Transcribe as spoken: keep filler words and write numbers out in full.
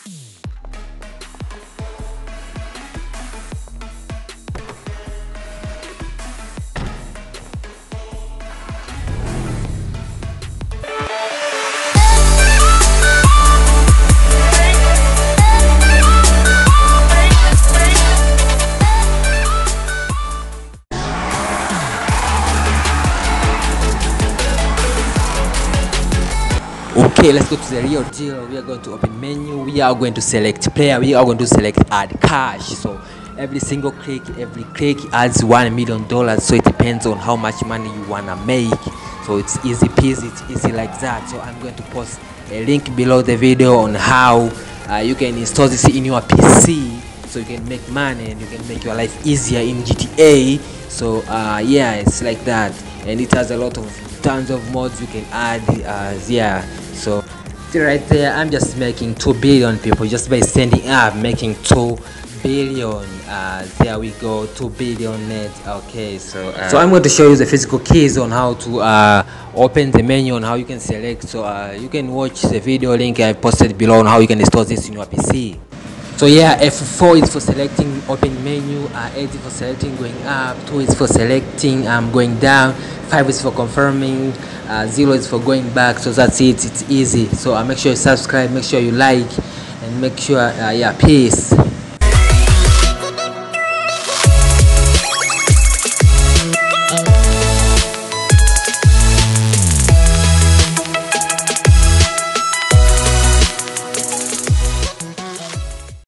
Okay, let's go to the real deal. We are going to open menu. We are going to select player. We are going to select add cash. So every single click, every click adds one million dollars. So it depends on how much money you wanna make. So it's easy peasy, it's easy like that. So I'm going to post a link below the video on how uh, you can install this in your P C, so you can make money and you can make your life easier in G T A. So uh, yeah, it's like that, and it has a lot of tons of mods you can add. Uh, yeah, so see right there, I'm just making two billion people just by sending up, making two billion. Uh, there we go, two billion net. Okay, so uh, so I'm going to show you the physical keys on how to uh, open the menu, on how you can select. So uh, you can watch the video link I posted below on how you can install this in your P C. So yeah, F four is for selecting open menu, uh, eight is for selecting going up, two is for selecting um, going down, five is for confirming, uh, zero is for going back. So that's it, it's easy. So uh, make sure you subscribe, make sure you like, and make sure uh, yeah, peace.